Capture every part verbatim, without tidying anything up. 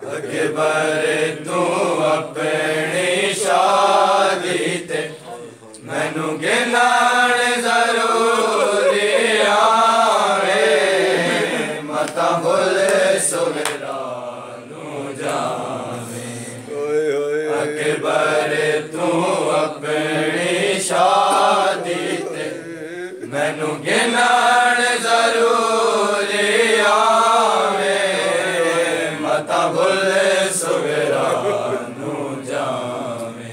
अकबर तू अपनी शादी ते मैनू गिनाण जरूरी आवे मता भुल सुगरा नू जावे। अकबर तू अपनी शादी ते मैनू गिनाण जरूरी आवे मता भुल सुगरा नू जावे।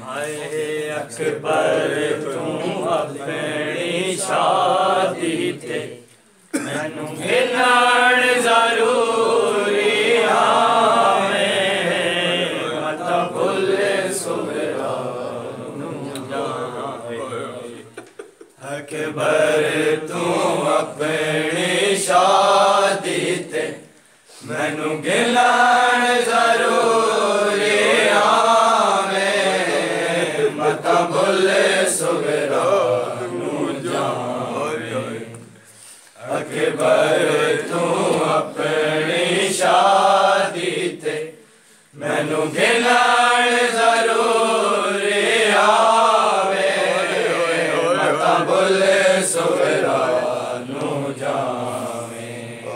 अकबर तू अपनी शादी ते मैनू गिनाण जरूरी आवे मता भुल सुगरा नू जावे। अकबर तू अपनी शादी ते मैनू गिनाण जरूरी आवे मता भुल सुगरा नू जावे। अकबर तू अपनी शादी ते मैनू गिनाण जरूरी आवे मता भुल सुगरा नू जावे।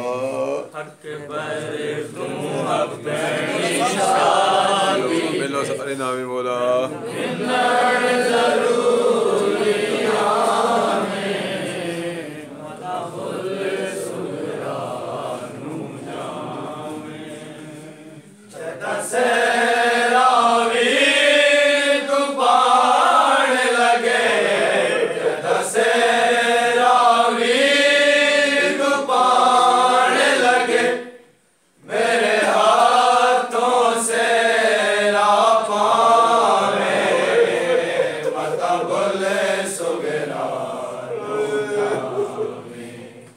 अकबर तू अपनी शादी मिलो सारे नामी बोला गिनाण जरूरी आवे मता भुल सुगरा नू जावे। जदा सेरा वीर तू पाण लगे जदा सेरा वीर तू पाण लगे मेरे हाथों से ला पावे मता भुल सुगरा नू जावे।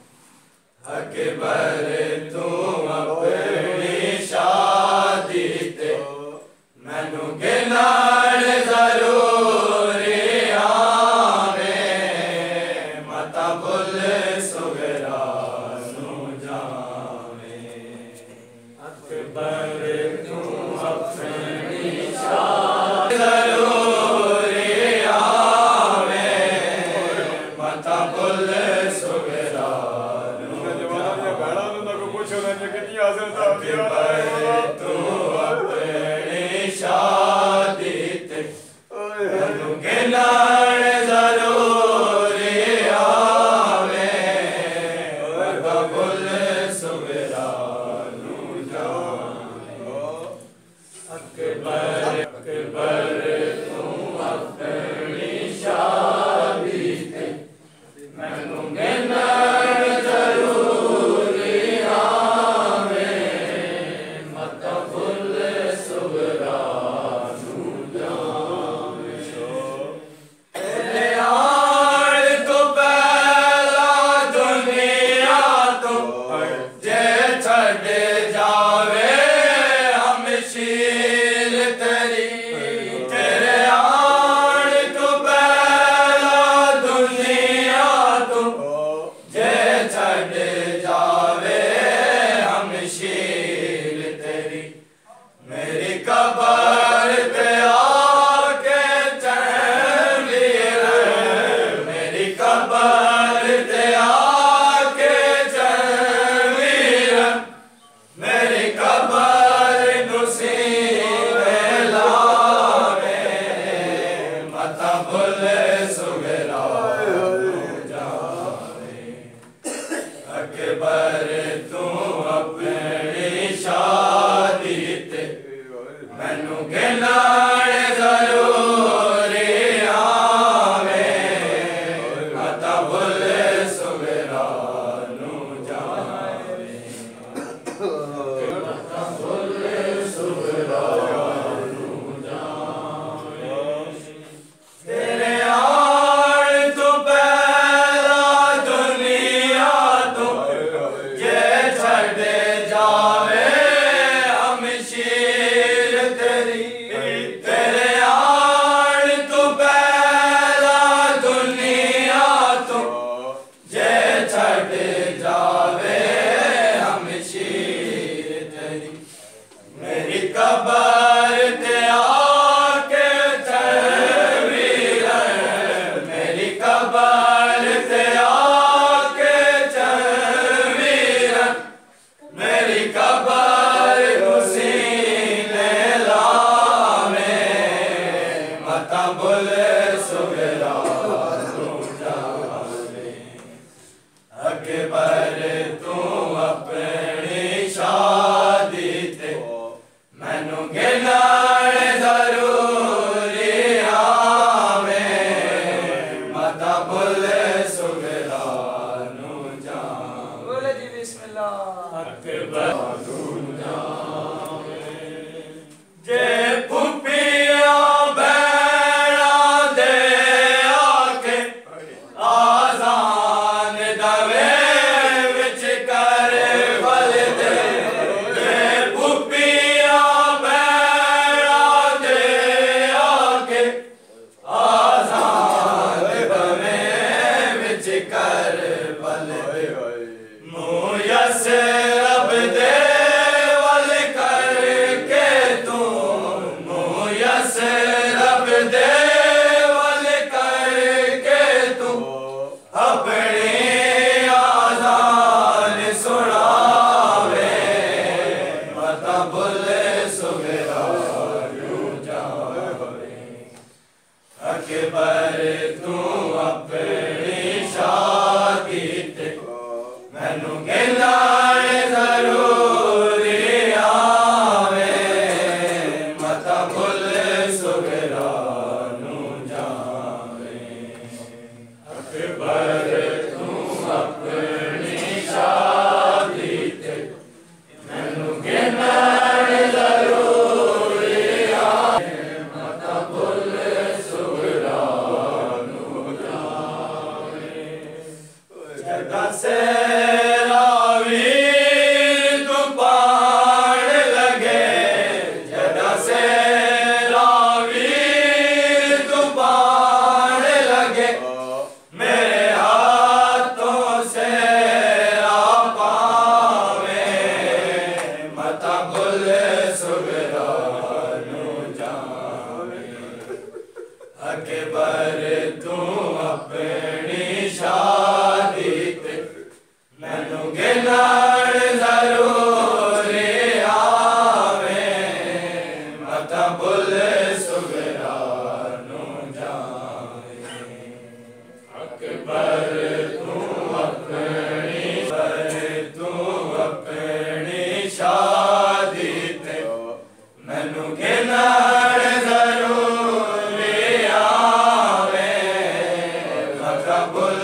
अकबर तू अपनी शादी ते मैनू गिनाण जरूरी आवे मता भुल सुगरा नू जावे। अकबर तू अपनी शादी जरूरी आवे मता भुल सुगरा नू अकबर तू अपनी शादी ते मैनू गिनाण जरूरी आवे मता भुल सुगरा नू जावे। मेरी कबर ते आके चवीरन, मेरी कबर ते आके चवीरन, मेरी कबर सीने लावे, मता बुले सुगरा अकबर तू अपनी शादी ते मैनू गिनाण जरूरी आवे, मता बुले सुगरा नू जावे, बोले जी बिस्मिल्लाह। अकबर तू जावे जे फुफिया बैणा दे आके आजान दवे विच कर बल दे, जे फुफिया बैणा दे आके आजान दवे विच कर बल दे, मुयस रब दे वल करके तू, मुयस रब दे वल करके तू अपनी आजान सुनावे, मता बुले सुगरा नू जावे। अकबर तू अपनी शादी ते मैनू गिनाण जरूरी आवे, मता बुले सुगरा नू जावे। अकबर तू अपनी शादी ते मैनू गिनाण जरूरी आवे, मता बुले सुगरा नू जावे। जदा से रावीर तू पाण लगे, जदा से रावीर तू पाण लगे, मेरे हाथों से पावे, मता बुले सुगरा नू जावे। अकबर तू अपनी शादी ते मैनू गिनाण जरूरी आवे, मता बुले सुगरा नू जावे। अकबर तू अपनी तू अपनी शादी ते मैनू गिनाण जरूरी आवे, मता बुले